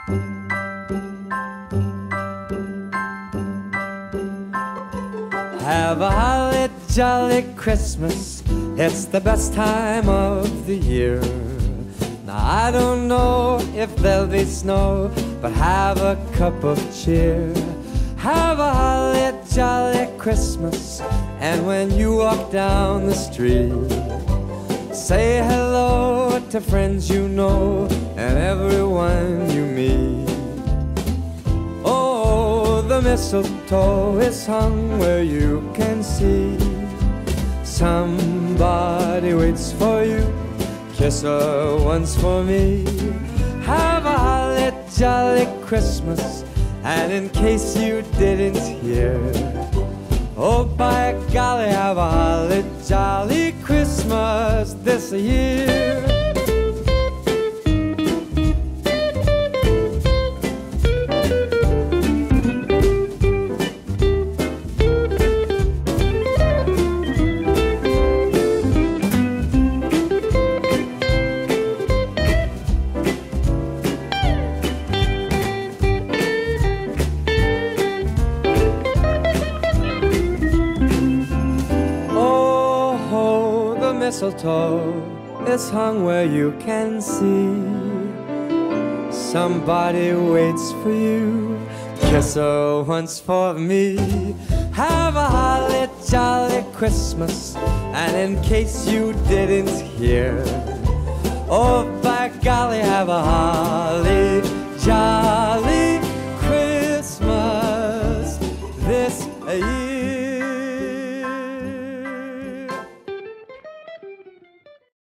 Have a holly jolly Christmas, it's the best time of the year. Now I don't know if there'll be snow, but have a cup of cheer. Have a holly jolly Christmas, and when you walk down the street, say hello to friends you know and everyone you meet. Oh, the mistletoe is hung where you can see. Somebody waits for you, kiss her once for me. Have a holly jolly Christmas, and in case you didn't hear, oh by golly, have a holly jolly Christmas this year. Mistletoe is hung where you can see. Somebody waits for you, kiss her once for me. Have a holly jolly Christmas, and in case you didn't hear, oh by golly, have a holly jolly